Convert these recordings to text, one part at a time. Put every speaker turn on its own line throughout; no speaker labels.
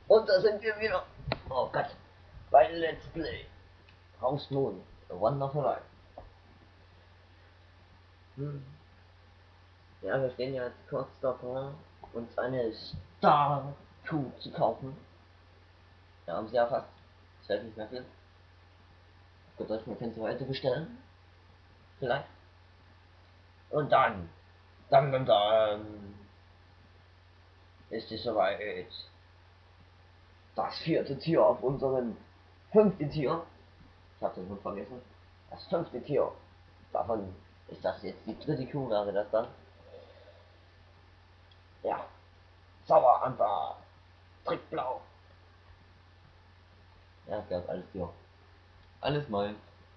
Und da sind wir wieder. Oh Gott. Bei Let's Play. House Moon. A Wonderful Life. Ja, wir stehen ja jetzt kurz davor, uns eine Star 2 zu kaufen. Ja, haben sie ja fast. Das fällt nicht mehr viel. Bedeutet, wir können sie heute bestellen. Vielleicht. Und dann ist es soweit. Das vierte Tier auf unserem fünften Tier. Ich habe den Hund vergessen. Das fünfte Tier. Davon ist das jetzt die dritte Kuh, wäre das dann. Ja. Saueranbau. Trickblau. Ja, ich glaube alles Tier. Alles meins.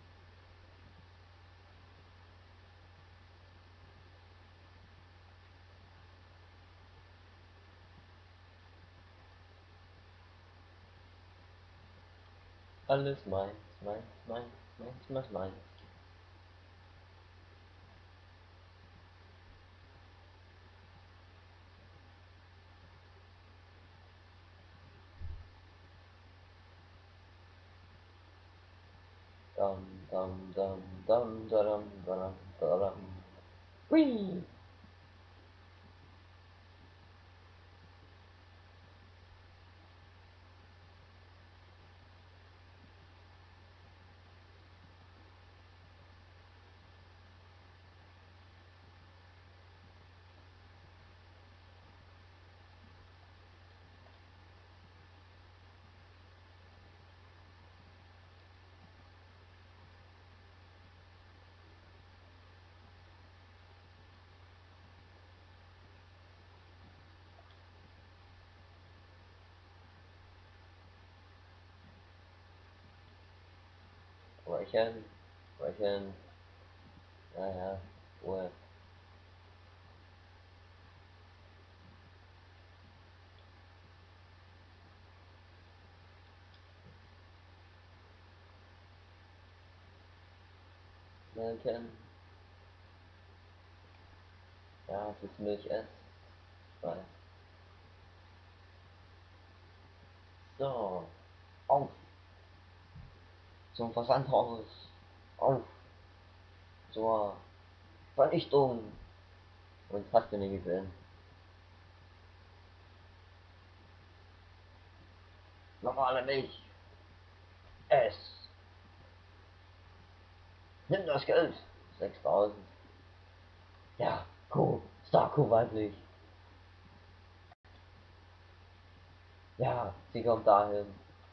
Alles meins, meins. Dum dum dum dum dum dum dum. Hui! Räuchern. Naja, Ruhe. Melken. Ja, es ist Milch S. Weiß. So. Auf. Zum Versandhaus. Auf. Zur Vernichtung. Und fast du nicht gesehen. Normale Milch. S. Nimm das Geld. 6000. Ja, Kuh. Star-Kuh weiblich. Ja, sie kommt dahin.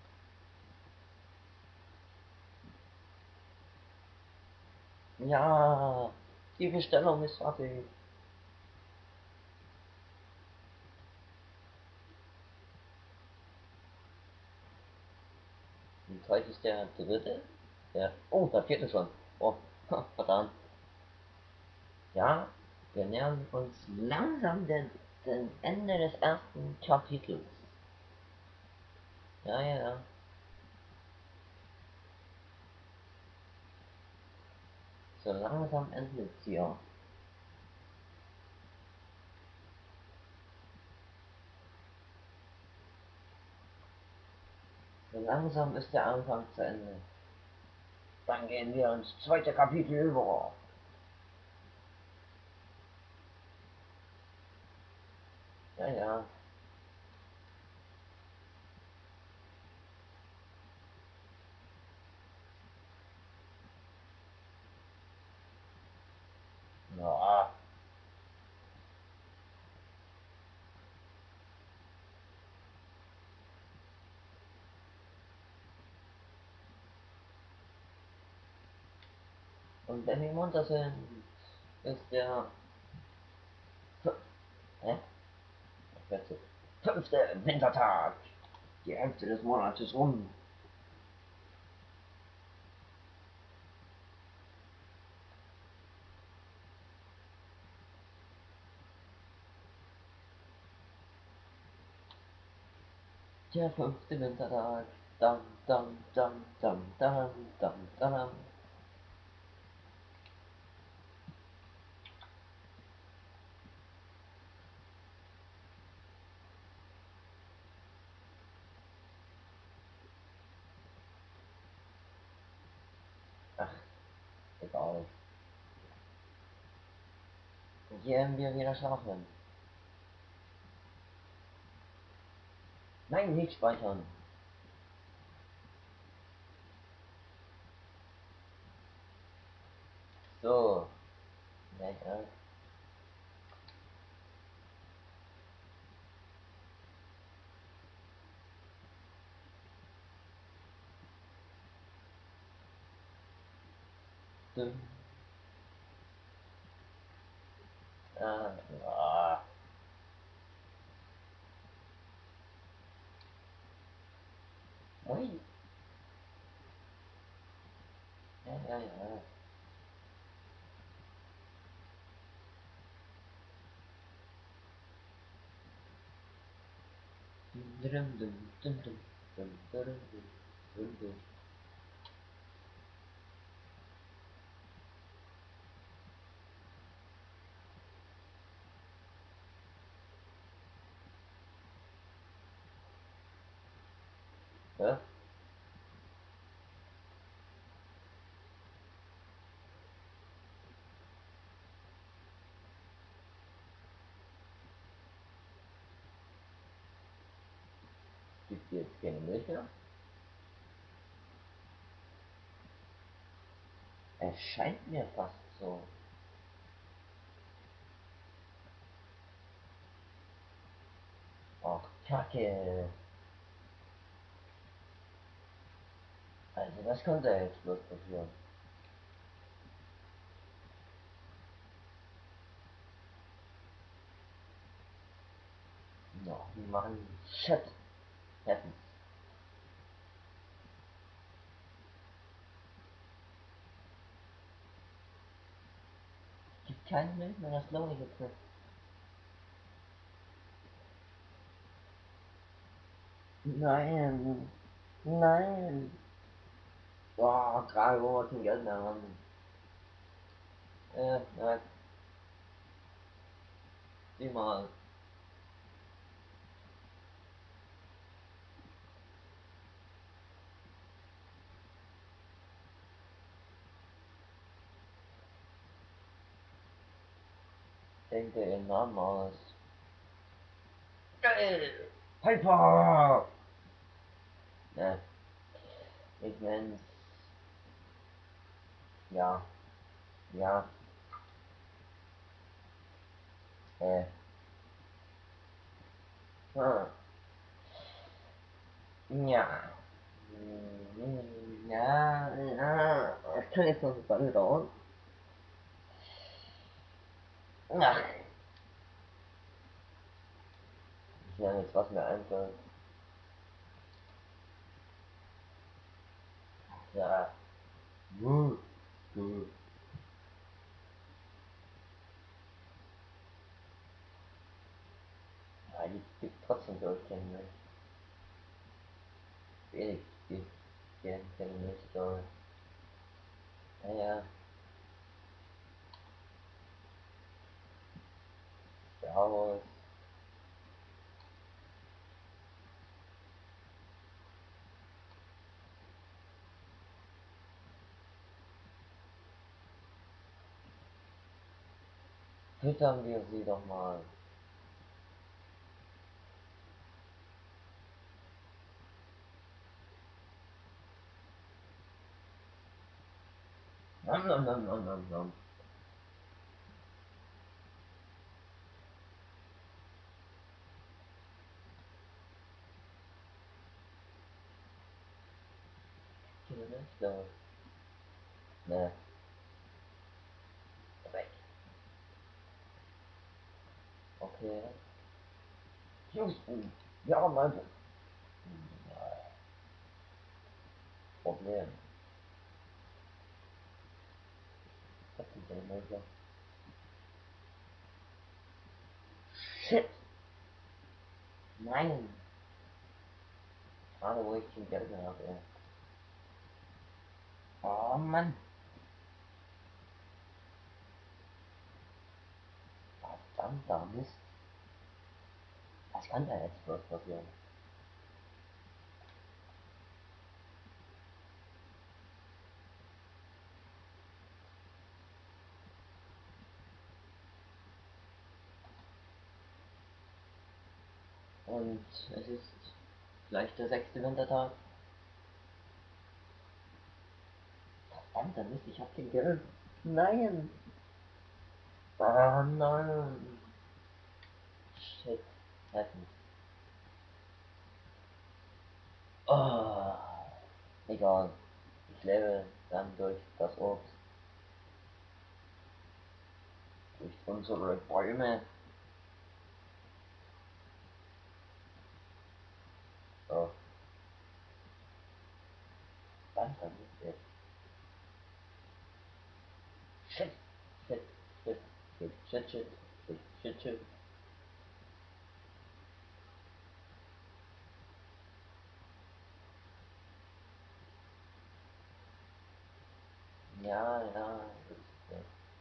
Ja, die Bestellung ist fertig. Und heute ist der dritte. Oh, der vierte schon. Oh, verdammt. Ja, wir nähern uns langsam dem Ende des ersten Kapitels. Ja. So langsam endet sie ja. So langsam ist der Anfang zu Ende. Dann gehen wir ins zweite Kapitel über. Ja. Ja. Und wenn wir munter sind, ist der hä? Fünfte Wintertag. Die Hälfte des Monats ist rum. Der fünfte Wintertag. Dam, dam, dam, dam, dam, dam, dam. Egal. Gehen wir wieder schlafen. Nein, nicht speichern. So. Ja. Dum. Ah. Ui. Ja. Dum. Ja? Gibt jetzt keine Milch mehr? Es scheint mir fast so. Ach, Kacke. Also das könnte jetzt bloß passieren. No, wir machen Shit. Happens. Gibt keine Milch mehr, das glaube ich jetzt nicht. Nein. Nein. Boah, gerade wo wir kein Geld mehr haben. Nein. Sieh mal. Denk dir ihren Namen aus. Geil. Hyper. Ne, ich nenn's. Ja. Ja. Äh. Hm. Ja. Es kann jetzt noch eine Weile dauern. Ach, ich nehme jetzt, was mir einfällt. Ja. Gut. Ja, die gibt trotzdem, glaube ich, keine Milch. Wenig gibt keine Milch, glaube ich. Ja. Servus. Füttern wir sie doch mal. Nom. Keine Milch, glaube ich. Ne, weg. Okay. Houston. Ja, mein Problem. Das ist keine Milch. Shit. Nein. Gerade wo ich kein Geld mehr habe, ey. Oh Mann. Verdammter Mist. Was kann da jetzt bloß passieren? Und es ist vielleicht der 6. Wintertag. Verdammter Mist, ich hab den Geld. Nein! Oh nein! Shit happens. Oh, egal. Ich lebe dann durch das Obst. Durch unsere Bäume. So, dann ist jetzt. Shit, shit, shit, shit, shit, shit, shit, shit, shit. Ja, ja, das ist,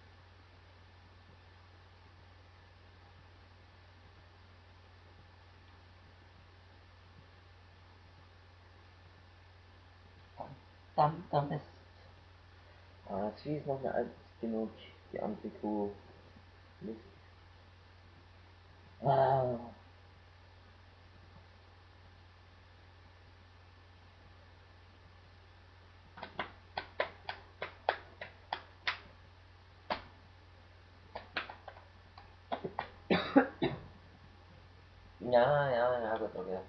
verdammter Mist. Ah, das Vieh ist noch nicht alt genug, die andere Kuh. Mist. Ah. Ja, ja, ja, gut, okay.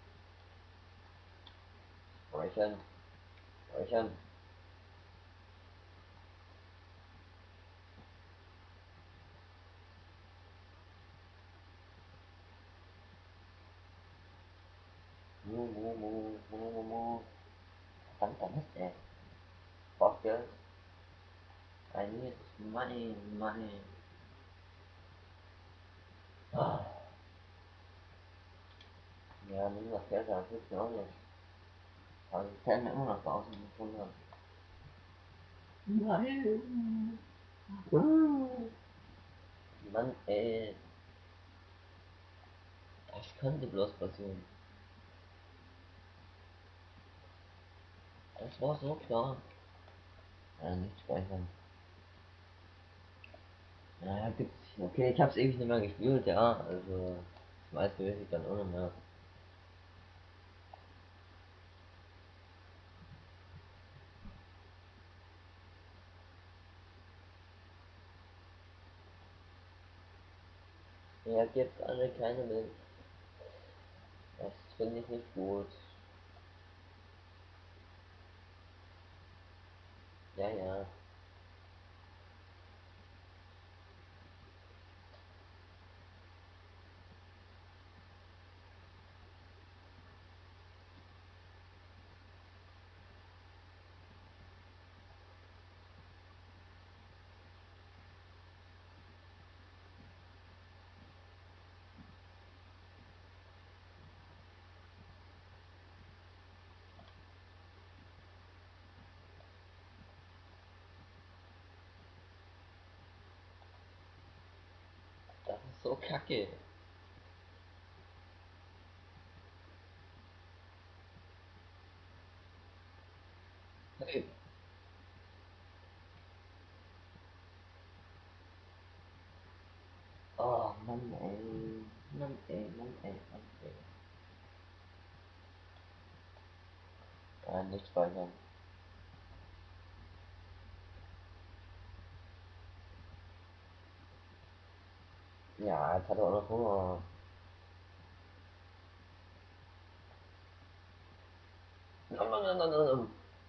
Räuchern, räuchern. Mu, mu, mu, mu, mu, mu. Verdammter Mist, ey. Braucht Geld. I need money, money. Ah. Ja, nimm das Geld, das hilft mir auch nicht. Also ich zähle mir immer noch 1500. Nein. Mann, ey. Das könnte bloß passieren. Das war so klar. Ja, nicht speichern. Ja, gibt's. Okay, ich hab's ewig nicht mehr gespielt, ja. Also, das meiste weiß ich dann auch nicht mehr. Er gibt alle keine Milch. Das finde ich nicht gut. Ja, ja. Das ist so kacke. Hey. Oh, Mann, ey. Mann, ey, Mann, ey, Mann, ey. Nicht speichern. Ja, jetzt hat er auch noch Hunger. Nom, nom, nom, nom, nom.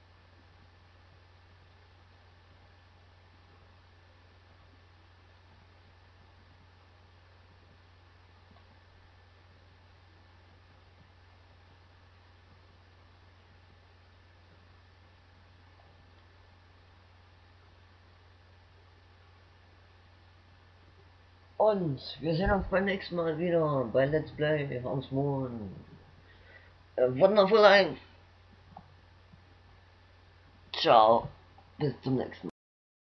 Und wir sehen uns beim nächsten Mal wieder bei Let's Play Hans Moon. Wonderful Life. Ciao. Bis zum nächsten Mal.